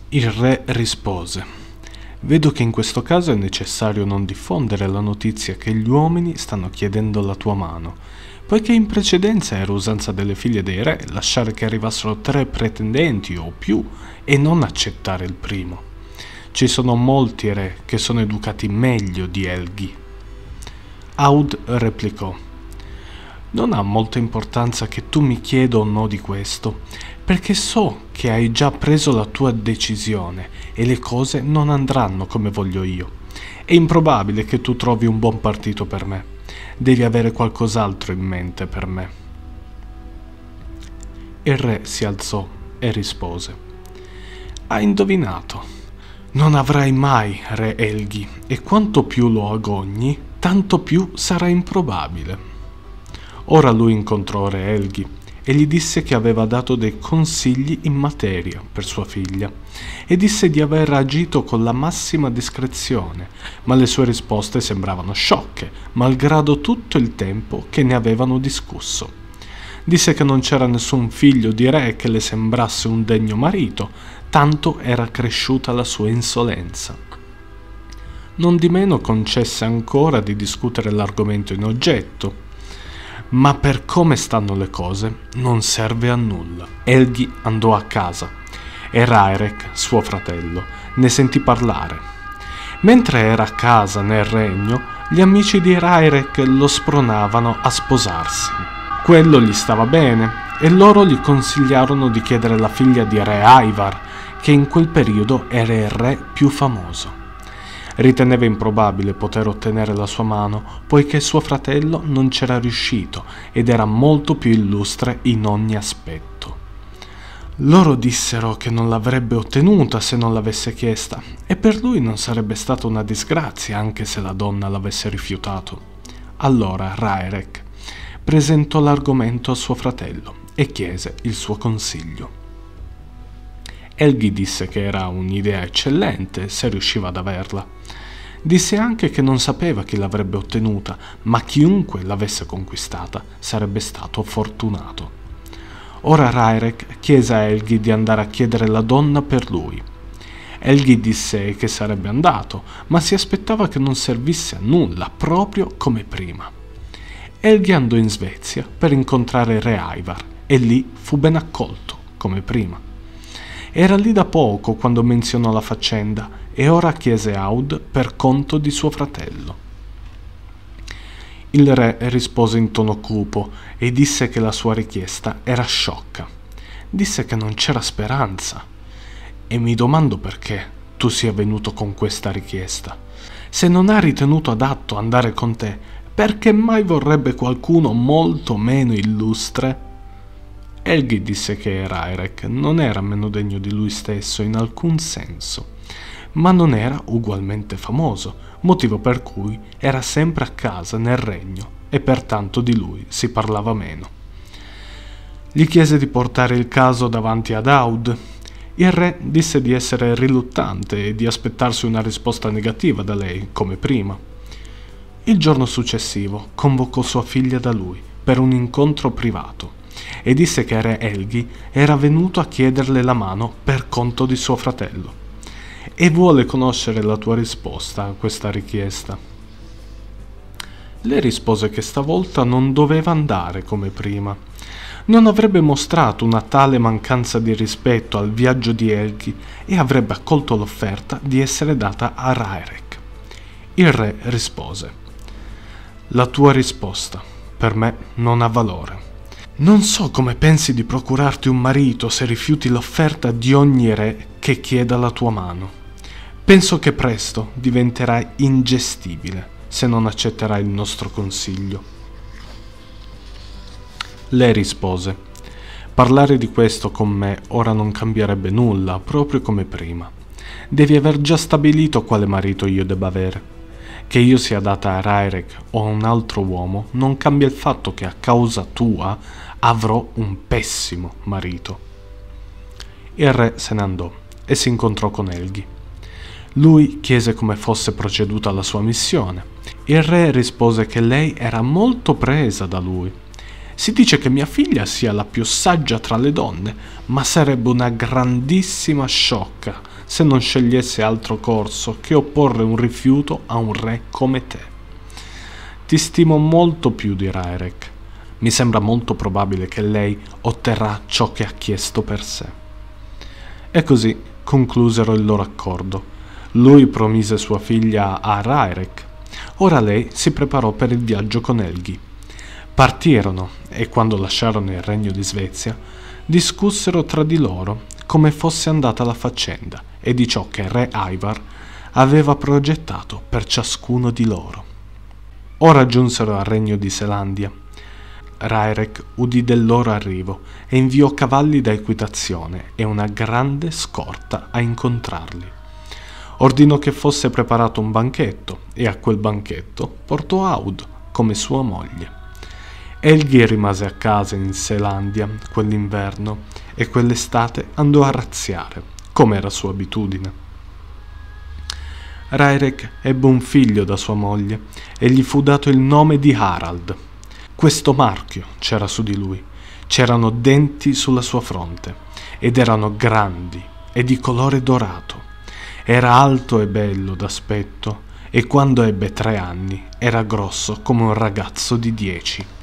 Il re rispose: «Vedo che in questo caso è necessario non diffondere la notizia che gli uomini stanno chiedendo la tua mano, poiché in precedenza era usanza delle figlie dei re lasciare che arrivassero 3 pretendenti o più e non accettare il primo. Ci sono molti re che sono educati meglio di Helgi». Aud replicò: «Non ha molta importanza che tu mi chieda o no di questo, perché so che hai già preso la tua decisione e le cose non andranno come voglio io. È improbabile che tu trovi un buon partito per me. Devi avere qualcos'altro in mente per me». Il re si alzò e rispose: «Hai indovinato. Non avrai mai re Helgi, e quanto più lo agogni, tanto più sarà improbabile». Ora lui incontrò re Helgi e gli disse che aveva dato dei consigli in materia per sua figlia e disse di aver agito con la massima discrezione, ma le sue risposte sembravano sciocche, malgrado tutto il tempo che ne avevano discusso. Disse che non c'era nessun figlio di re che le sembrasse un degno marito, tanto era cresciuta la sua insolenza. Nondimeno concesse ancora di discutere l'argomento in oggetto, ma per come stanno le cose non serve a nulla. Helgi andò a casa e Raerek, suo fratello, ne sentì parlare. Mentre era a casa nel regno, gli amici di Raerek lo spronavano a sposarsi. Quello gli stava bene e loro gli consigliarono di chiedere la figlia di re Ivar, che in quel periodo era il re più famoso. Riteneva improbabile poter ottenere la sua mano, poiché suo fratello non c'era riuscito ed era molto più illustre in ogni aspetto. Loro dissero che non l'avrebbe ottenuta se non l'avesse chiesta, e per lui non sarebbe stata una disgrazia anche se la donna l'avesse rifiutato. Allora Raerek presentò l'argomento a suo fratello e chiese il suo consiglio. Helgi disse che era un'idea eccellente se riusciva ad averla. Disse anche che non sapeva chi l'avrebbe ottenuta, ma chiunque l'avesse conquistata sarebbe stato fortunato. Ora Raerek chiese a Helgi di andare a chiedere la donna per lui. Helgi disse che sarebbe andato, ma si aspettava che non servisse a nulla, proprio come prima. Helgi andò in Svezia per incontrare re Ivar e lì fu ben accolto, come prima. Era lì da poco quando menzionò la faccenda e ora chiese Aud per conto di suo fratello. Il re rispose in tono cupo e disse che la sua richiesta era sciocca. Disse che non c'era speranza. E mi domando perché tu sia venuto con questa richiesta. Se non ha ritenuto adatto andare con te, perché mai vorrebbe qualcuno molto meno illustre? Helgi disse che Raerek non era meno degno di lui stesso in alcun senso, ma non era ugualmente famoso, motivo per cui era sempre a casa nel regno e pertanto di lui si parlava meno. Gli chiese di portare il caso davanti ad Aud. Il re disse di essere riluttante e di aspettarsi una risposta negativa da lei, come prima. Il giorno successivo convocò sua figlia da lui per un incontro privato e disse che re Helgi era venuto a chiederle la mano per conto di suo fratello e vuole conoscere la tua risposta a questa richiesta. Le rispose che stavolta non doveva andare come prima. Non avrebbe mostrato una tale mancanza di rispetto al viaggio di Helgi e avrebbe accolto l'offerta di essere data a Raerek. Il re rispose: «La tua risposta per me non ha valore. Non so come pensi di procurarti un marito se rifiuti l'offerta di ogni re che chieda la tua mano. Penso che presto diventerai ingestibile se non accetterai il nostro consiglio». Lei rispose: «Parlare di questo con me ora non cambierebbe nulla, proprio come prima. Devi aver già stabilito quale marito io debba avere. Che io sia data a Raerek o a un altro uomo non cambia il fatto che a causa tua avrò un pessimo marito». Il re se ne andò e si incontrò con Helgi. Lui chiese come fosse proceduta la sua missione. Il re rispose che lei era molto presa da lui. «Si dice che mia figlia sia la più saggia tra le donne, ma sarebbe una grandissima sciocca se non scegliesse altro corso che opporre un rifiuto a un re come te. Ti stimo molto più di Raerek. Mi sembra molto probabile che lei otterrà ciò che ha chiesto per sé. E così conclusero il loro accordo. Lui promise sua figlia a Raerek. Ora lei si preparò per il viaggio con Helgi. Partirono e quando lasciarono il regno di Svezia, discussero tra di loro come fosse andata la faccenda e di ciò che re Ivar aveva progettato per ciascuno di loro. Ora giunsero al regno di Selandia. Raerek udì del loro arrivo e inviò cavalli da equitazione e una grande scorta a incontrarli. Ordinò che fosse preparato un banchetto e a quel banchetto portò Aud come sua moglie. Helgi rimase a casa in Selandia quell'inverno e quell'estate andò a razziare, come era sua abitudine. Raerek ebbe un figlio da sua moglie e gli fu dato il nome di Harald. Questo marchio c'era su di lui, c'erano denti sulla sua fronte ed erano grandi e di colore dorato. Era alto e bello d'aspetto e quando ebbe 3 anni era grosso come un ragazzo di 10.